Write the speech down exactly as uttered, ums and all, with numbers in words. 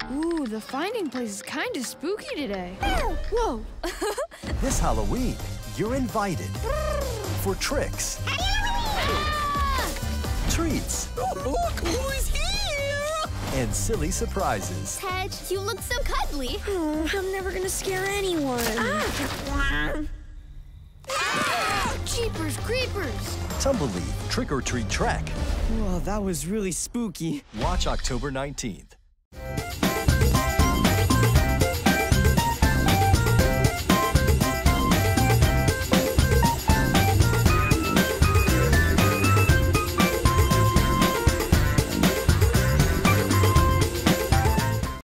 Ooh, the finding place is kind of spooky today. Whoa! This Halloween, you're invited for tricks, treats, Look who's here! and silly surprises. Hedge, you look so cuddly. Oh, I'm never gonna scare anyone. Ah. Jeepers creepers! Tumble Leaf Trick or Treat Trek. Oh, that was really spooky. Watch October nineteenth.